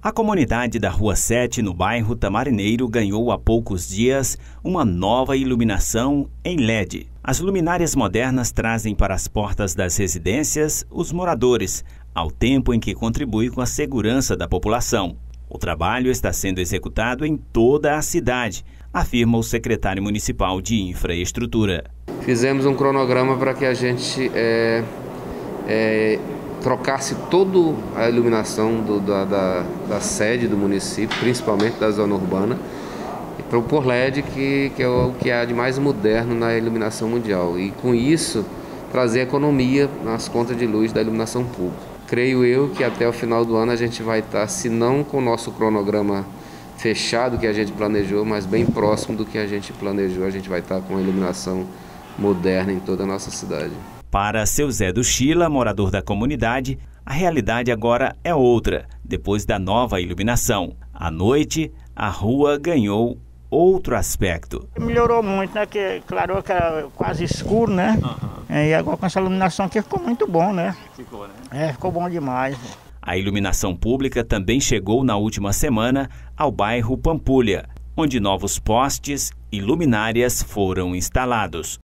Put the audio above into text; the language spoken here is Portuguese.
A comunidade da Rua 7, no bairro Tamarineiro, ganhou há poucos dias uma nova iluminação em LED. As luminárias modernas trazem para as portas das residências os moradores, ao tempo em que contribui com a segurança da população. O trabalho está sendo executado em toda a cidade, afirma o secretário municipal de infraestrutura. Fizemos um cronograma para que a gente trocasse toda a iluminação da sede do município, principalmente da zona urbana, por LED, que é o que há de mais moderno na iluminação mundial. E com isso, trazer economia nas contas de luz da iluminação pública. Creio eu que até o final do ano a gente vai estar, se não com o nosso cronograma fechado que a gente planejou, mas bem próximo do que a gente planejou, a gente vai estar com a iluminação moderna em toda a nossa cidade. Para seu Zé do Chila, morador da comunidade, a realidade agora é outra, depois da nova iluminação. À noite, a rua ganhou outro aspecto. Melhorou muito, né? Que claro que era quase escuro, né? E agora com essa iluminação aqui ficou muito bom, né? Ficou, né? Ficou bom demais. A iluminação pública também chegou na última semana ao bairro Pampulha, onde novos postes e luminárias foram instalados.